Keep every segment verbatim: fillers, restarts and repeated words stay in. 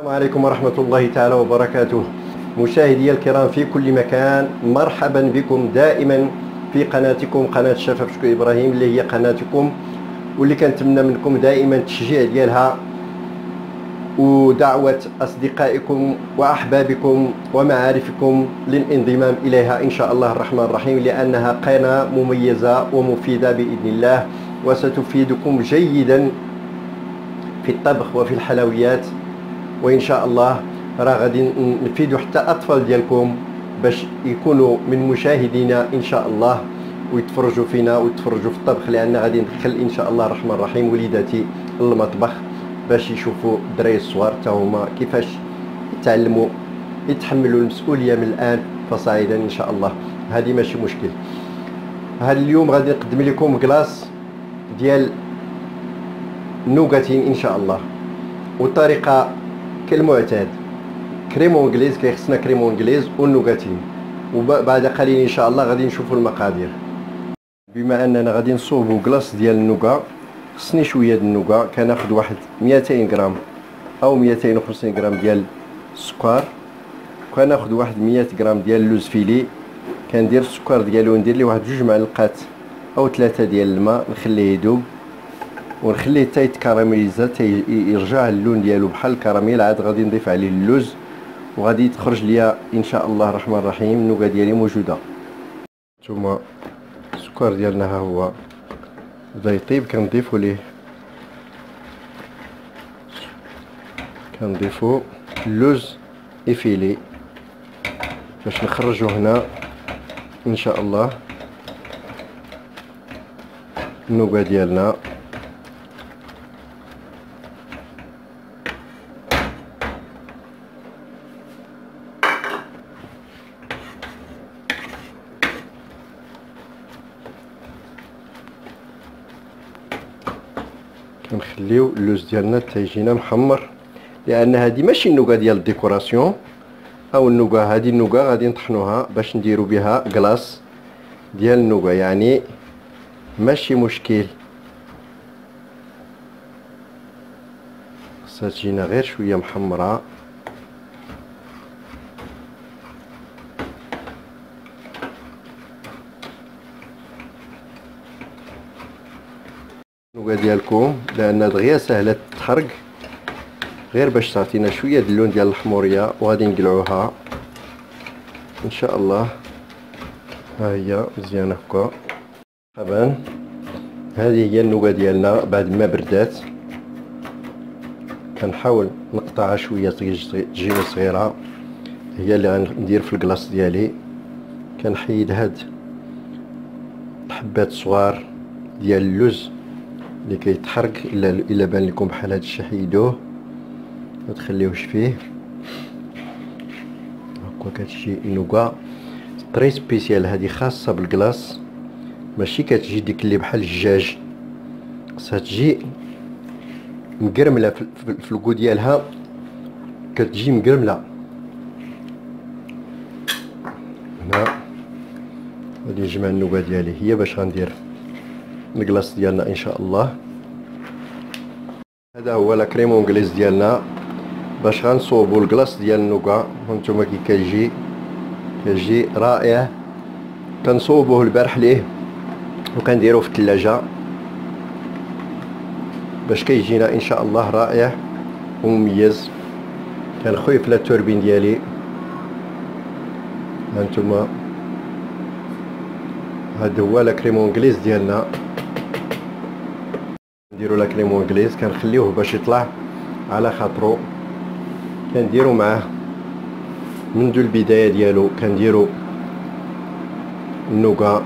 السلام عليكم ورحمة الله تعالى وبركاته. مشاهدي الكرام في كل مكان، مرحبا بكم دائما في قناتكم قناة الشفا بشكو إبراهيم، اللي هي قناتكم واللي كنتمنى منكم دائما التشجيع ديالها ودعوة أصدقائكم وأحبابكم ومعارفكم للانضمام إليها إن شاء الله الرحمن الرحيم، لأنها قناة مميزة ومفيدة بإذن الله، وستفيدكم جيدا في الطبخ وفي الحلويات، وان شاء الله راه غادي نفيدوا حتى اطفال ديالكم باش يكونوا من مشاهدينا ان شاء الله ويتفرجوا فينا ويتفرجوا في الطبخ، لان غادي ندخل ان شاء الله الرحمن الرحيم وليداتي للمطبخ باش يشوفوا الدراري الصغار حتى هما كيفاش يتعلموا يتحملوا المسؤوليه من الان فصاعدا ان شاء الله. هذه ماشي مشكل. هذا اليوم غادي نقدم لكم كلاص ديال نوغاتين ان شاء الله، والطريقه كالمعتاد كريم انجليز، كيخصنا كريم انجليز والنوغاتين، وبعد قليل ان شاء الله غادي نشوفوا المقادير. بما اننا غادي نصوبوا كلاص ديال النوغا، خصني شويه ديال النوغا، كناخذ واحد مئتين غرام او مئتين وخمسين غرام ديال السكر، وكناخذ واحد مئة غرام ديال اللوز فيلي، كندير السكر ديالو ندير ليه واحد جوج معلقات او ثلاثه ديال الماء، نخليه يذوب ونخليه حتى يتكراميليزا حتى يرجع اللون ديالو بحال الكراميل. عاد غادي نضيف عليه اللوز وغادي تخرج ليا ان شاء الله الرحمن الرحيم النوغا ديالي موجوده. نتوما السكر ديالنا ها هو بدا يطيب، كنضيفو ليه كنضيفو اللوز افيلي باش نخرجو هنا ان شاء الله النوغا ديالنا. كنخليو اللوز ديالنا حتى يجينا محمر، لان هذه ماشي النوغا ديال الديكوراسيون او النوغا، هذه النوغا غادي نطحنوها باش نديرو بها كلاص ديال النوغا، يعني ماشي مشكل. خصها تجينا غير شويه محمره. النوغا ديالكم لان دغيا سهله تحرق، غير باش تعطينا شويه د اللون ديال الحموريه، وغادي نقلعوها ان شاء الله. ها هي مزيانه هكا. مرحبا، هذه هي النوغا ديالنا بعد ما بردات. كنحاول نقطعها شويه تجيني صغيره، هي اللي غندير في الكلاص ديالي. كنحيد هاد الحبات الصغار ديال اللوز اللي كيتحرق، الا الا بان لكم بحال هاد الشيء حيدوه ما تخليوش فيه. هكا كتجي النوغا طري سبيسيال، هذه خاصه بالكلاص، ماشي كتجي ديك اللي بحال الدجاج، خصها تجي مقرمله في الكو ديالها، كتجي مقرمله. هنا غادي نجمع النوغا ديالي هي باش غندير الكلاص ديالنا ان شاء الله. هذا هو لا كريم انجليز ديالنا باش غنصوبوا الكلاص ديال النوغا. هانتوما كي كيجي كيجي رائع. كنصوبوه البارح ليه وكنديروه في الثلاجه باش كيجينا ان شاء الله رائع ومميز. كنخويف لا التوربين ديالي. هانتوما هذا هو لا كريم انجليز ديالنا. نديرو لا كريم انجليز كنخليوه باش يطلع على خاطرو، كنديرو معاه منذ البدايه ديالو، كنديرو النوغا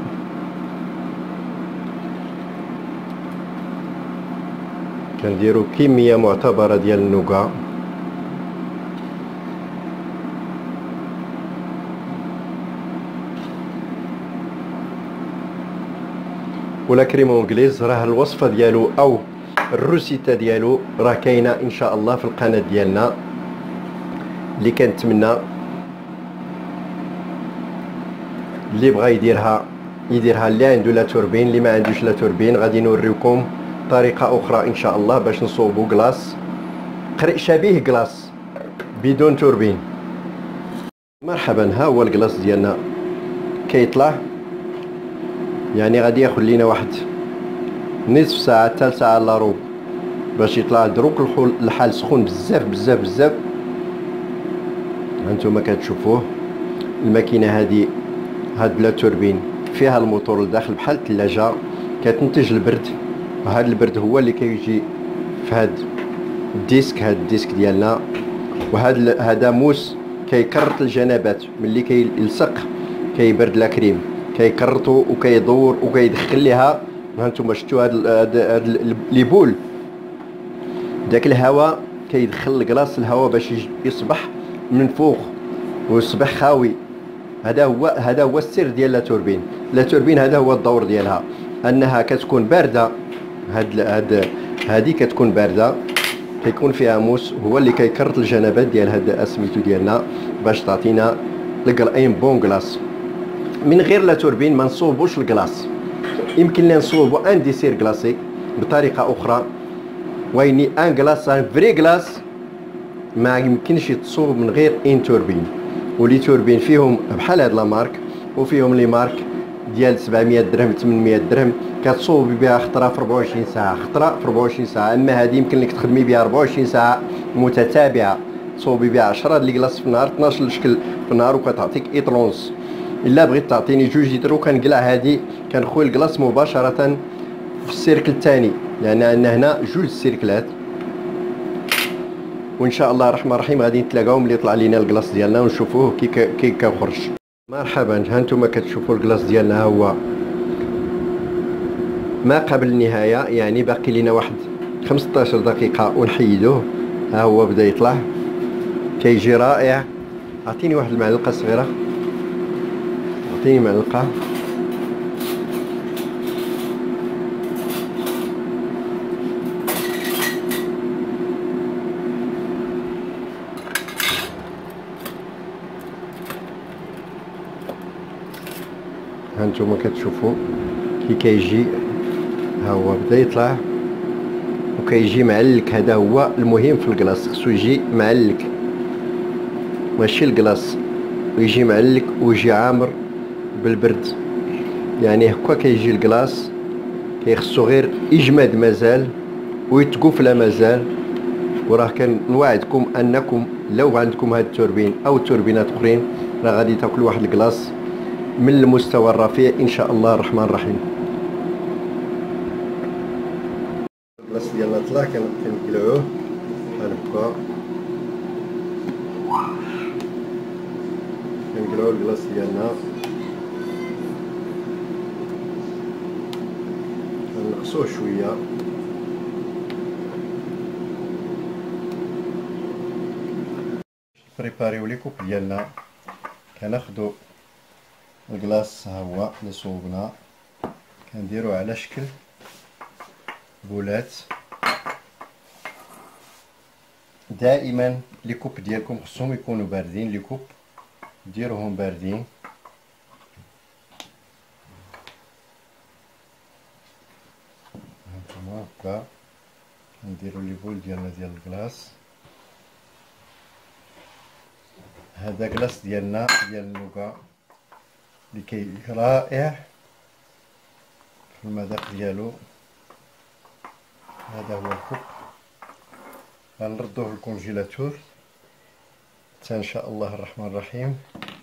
كنديرو كميه معتبره ديال النوغا. ولا كريم انجليز راه الوصفه ديالو او الروسيتا ديالو راه كاينه ان شاء الله في القناه ديالنا، اللي كنتمنى اللي بغى يديرها يديرها، اللي عنده لا توربين، اللي ما عندوش لا توربين غادي نوريكم طريقه اخرى ان شاء الله باش نصوبوا كلاص شبيه كلاص بدون توربين. مرحبا، ها هو الكلاص ديالنا كيطلع، يعني غادي ياخذ لينا واحد نصف ساعه حتى ساعه الا ربع باش يطلع. دروك الحال سخون بزاف بزاف بزاف. هانتوما كتشوفوه الماكينه هذه، هاد بلا توربين، فيها الموتور لداخل بحال الثلاجه كتنتج البرد. وهذا البرد هو اللي كيجي في هاد الديسك، هاد الديسك ديالنا. وهذا هذا موس كيكرط الجنابات ملي كيلصق كيبرد لا كريم، كيكرطو وكيدور وكيدخل ليها. هانتوما شفتوا هاد هاد لي بول، داك الهواء كيدخل الكلاص الهواء باش يصبح من فوق ويصبح خاوي. هذا هو هذا هو السر ديال لا توربين. لا توربين هذا هو الدور ديالها، انها كتكون بارده. هاد هاد هذه كتكون بارده، كيكون فيها موس هو اللي كيكرط الجنبات ديال هاد سميتو ديالنا باش تعطينا ان بون كلاص. من غير لا توربين ما نصوبوش الكلاص. يمكن لنا نصوبو ان ديسير كلاسيك بطريقه اخرى، ويني ان كلاص ان فري كلاص ما يمكنش يتصوب من غير ان توربين. ولي توربين فيهم بحال هاد لا مارك، وفيهم لي مارك ديال سبعمية درهم ثمنمية درهم كتصوبي بها خطره في أربعة وعشرين ساعه، خطره في أربعة وعشرين ساعه. اما هذه يمكن لك تخدمي بها أربعة وعشرين ساعه متتابعه، تصوبي بها عشرة ديال كلاص في النهار، اثناش شكل في النهار، وكتعطيك ايطلونس. الا بغيت تعطيني جوج لتر كنقلع هذه كنخوي الكلاص مباشره في السيركل الثاني، لان عندنا هنا جوج سيركلات. وان شاء الله الرحمن الرحيم غادي نتلاقاو ملي يطلع لينا الكلاص ديالنا ونشوفوه كي كي كيخرج. مرحبا، ها كتشوفوا الكلاص ديالنا، ها هو ما قبل النهايه، يعني باقي لينا واحد خمسطاش دقيقه ونحيدوه. ها هو بدا يطلع، كيجي رائع. اعطيني واحد المعلقه صغيره، اعطيني معلقه. هانتوما كتشوفوا كي كيجي، ها هو بدا يطلع وكيجي معلك. هذا هو المهم في الكلاص، خصو يجي معلك، ماشي الكلاص ويجي معلك ويجي عامر بالبرد. يعني هكا كيجي الكلاص، كيخصو غير يجمد مازال ويتقفل مازال. وراه كنوعدكم انكم لو عندكم هاد التوربين او توربينات اخرين راه غادي تاكلوا واحد الكلاص من المستوى الرفيع ان شاء الله الرحمن الرحيم. الكلاص ديالنا طلع، كنقلعوه بحال هكا، كنقلعو الكلاص ديالنا، كنقصوه شويه. بريباريو لي كوب ديالنا، كناخدو الكلاص ها هو اللي صوبنا، كنديروه على شكل بولات. دائما لي كوب ديالكم خصهم يكونوا باردين، لي كوب ديروهم باردين. هانتوما هكا كنديرو لي بول ديالنا ديال الكلاص. هذا كلاص ديالنا ديال النوكا اللي كي رائع في المذاق ديالو. هذا هو الكوب، غنردوه للكونجيلاتور حتى ان شاء الله الرحمن الرحيم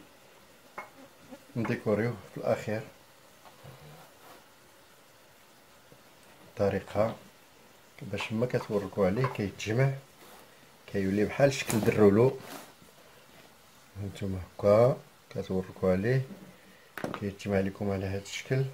نديكوريوه في الاخير بطريقه باش ما كتوركو عليه كيتجمع، كيولي بحال شكل درولو. هانتوما هكا كتوركو عليه كيتجمع لكم على هذا الشكل.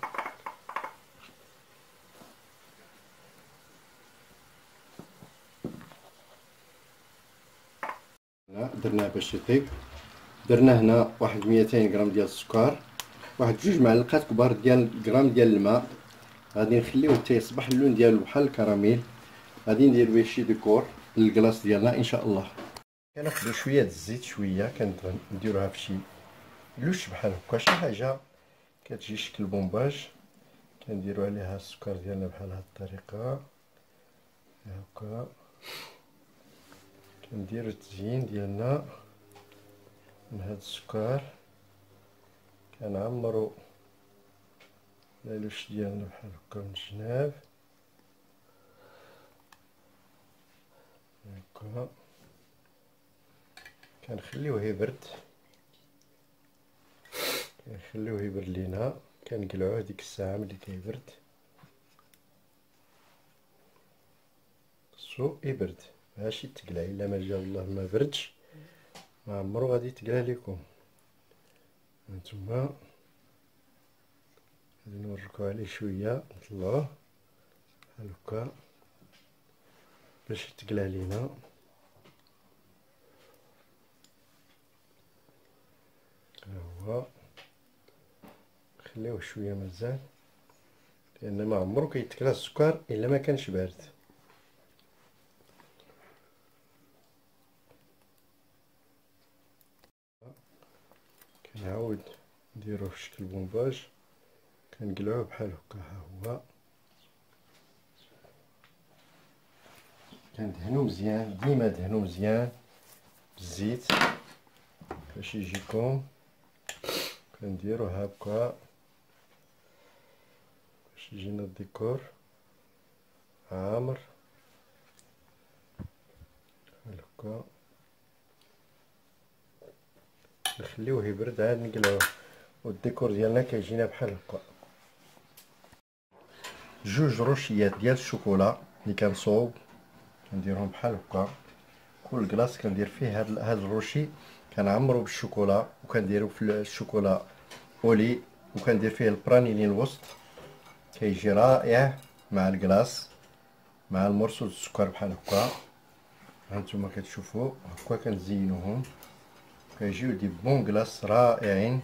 درناه باش يطيب، درنا هنا واحد ميتين غرام ديال السكر، واحد جوج معلقات كبار ديال غرام ديال الماء. غادي نخليوه حتى يصبح اللون ديالو بحال الكراميل. غادي ندير به شي ديكور للكلاص ديالنا ان شاء الله. كناخدو شويه د الزيت، شويه كنديروها في شي لوش بحال هكا، شي حاجه كتجي شكل بومباج. كنديرو عليها السكر ديالنا بحال هاد الطريقه هكا، كنديرو التزيين ديالنا من هاد السكر، كنعمرو العلوش ديالنا بحال هكا من الجناب هكا، كنخليوه يبرد، كنخليوه يبرد لينا، كنقلعوه ديك الساعة ملي كيبرد، خصو يبرد ماشي تقلع، الا ما جا الله ما بردش ما عمرو غادي تقلع ليكم. هانتوما غادي نوريكم عليه شويه، نطلعوه بحال هكا باش يتقلع لينا. ها هو خليوه شويه مازال، لان ما عمرو كيتقلع السكر الا ما كانش بارد. كنعاود نديروه في شكل بومباج، كنقلعوه بحال هكا. ها هو كندهنو مزيان، ديما دهنو مزيان بالزيت باش يجيكم. كنديرو هكا باش يجينا الديكور عامر بحال هكا. نخليوه يبرد عاد نقلعوه، والديكور ديالنا كيجينا بحال هكا. جوج رشيات ديال الشوكولا اللي كنصوب كنديرهم بحال هكا. كل كلاص كندير فيه هاد هاد الروشي، كنعمرو بالشوكولا وكنديرو في الشوكولا اولي، وكندير فيه البرانيني الوسط، كيجي رائع مع الكلاص مع المرصوص السكر بحال هكا. هانتوما كتشوفوا هكا كنزينوهم، كيجيو دي بون كلاص رائعين.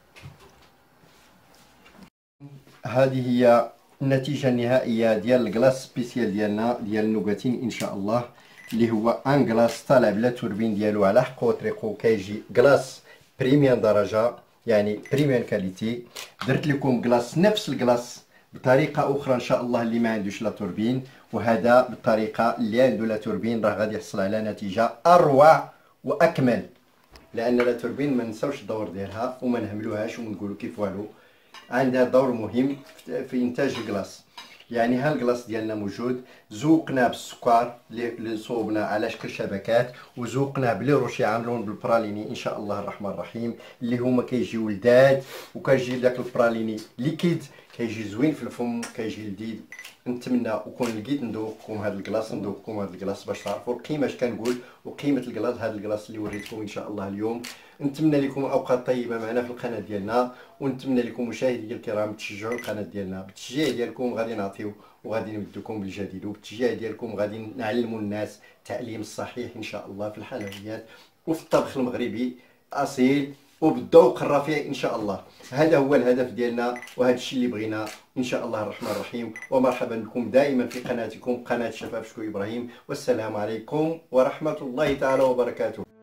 هذه هي النتيجه النهائيه ديال الكلاص سبيسيال ديالنا ديال النوغاتين ان شاء الله، اللي هو ان كلاص طالع بلا توربين ديالو على حقو طريقو، كيجي كلاص بريميان درجه يعني بريميان كاليتي. درت لكم كلاص نفس الكلاص بطريقه اخرى ان شاء الله اللي ما عندوش لا توربين، وهذا بالطريقه اللي عنده لا توربين راه غادي يحصل على نتيجه اروع واكمل، لان لا توربين ما نساوش الدور ديالها وما نهملوهاش ونقولوا كيف والو، عندها دور مهم في انتاج الكلاص. يعني ها الكلاص ديالنا موجود، زوقناه بالسكر اللي صوبنا على شكل شبكات، وزوقناه بلي روشي عاملون بالبراليني ان شاء الله الرحمن الرحيم، اللي هما كيجيو لذاذ، وكيجي داك البراليني ليكيد كيجي زوين في الفم، كيجي لذيذ. نتمنى وكون لقيت ندوقكم هذا الكلاص ندوقكم هذا الكلاص باش تعرفوا القيمه اش كنقول وقيمه الكلاص. هذا الكلاص اللي وريتكم ان شاء الله اليوم. نتمنى لكم اوقات طيبه معنا في القناه ديالنا، ونتمنى لكم مشاهدي الكرام تشجعوا القناه ديالنا. بالتشجيع ديالكم غادي نعطيو وغادي نمدكم بالجديد، وبالتشجيع ديالكم غادي نعلموا الناس التعليم الصحيح ان شاء الله في الحلويات وفي الطبخ المغربي اصيل وبالذوق الرفيع ان شاء الله. هذا هو الهدف ديالنا وهذا الشيء اللي بغينا ان شاء الله الرحمن الرحيم. ومرحبا بكم دائما في قناتكم قناه شفاف شكوي ابراهيم، والسلام عليكم ورحمه الله تعالى وبركاته.